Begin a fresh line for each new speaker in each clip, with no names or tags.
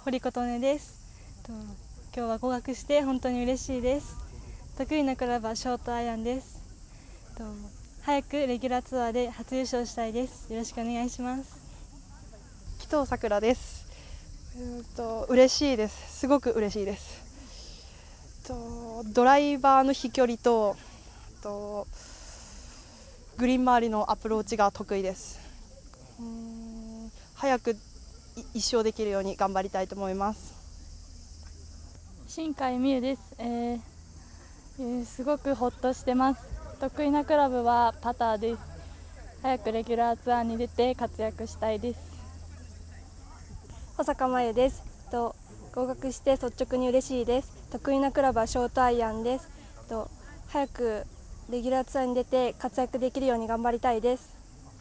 堀琴音です。今日は合格して本当に嬉しいです。得意なクラブはショートアイアンです。早くレギュラーツアーで初優勝したいです。よろしくお願いします。
紀藤さくらです。嬉しいです。すごく嬉しいです。ドライバーの飛距離とグリーン周りのアプローチが得意です。早く一勝できるように頑張りたいと思います。
新海美優です。すごくほっとしてます。得意なクラブはパターです。早くレギュラーツアーに出て活躍したいです。
保坂真由です。合格して率直に嬉しいです。得意なクラブはショートアイアンです。早くレギュラーツアーに出て活躍できるように頑張りたいです。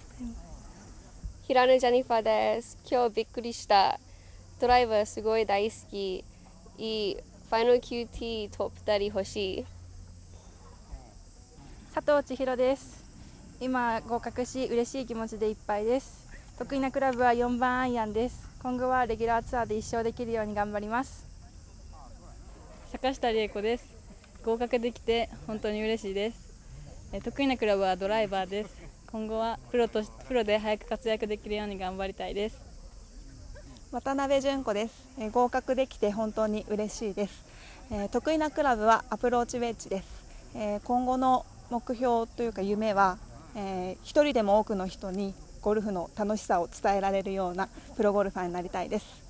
平野ジャニファーです。今日びっくりした。ドライバーすごい大好き。いいファイナル QT トップ2人欲しい。
佐藤千尋です。今合格し嬉しい気持ちでいっぱいです。得意なクラブは4番アイアンです。今後はレギュラーツアーで1勝できるように頑張ります。
坂下理恵子です。合格できて本当に嬉しいです。得意なクラブはドライバーです。今後はプロで早く活躍できるように頑張りたいです。
渡辺純子です。合格できて本当に嬉しいです。得意なクラブはアプローチウェッジです。今後の目標というか夢は、一人でも多くの人にゴルフの楽しさを伝えられるようなプロゴルファーになりたいです。